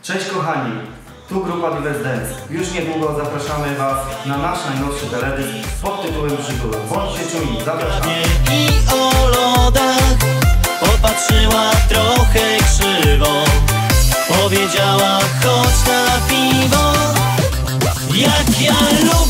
Cześć kochani, tu grupa Divers Dance. Już niedługo zapraszamy Was na nasz najnowszy teledysk pod tytułem Przygoda. Bądźcie czujni, zapraszamy. I o lodach popatrzyła trochę krzywo, powiedziała chodź na piwo, jak ja lubię.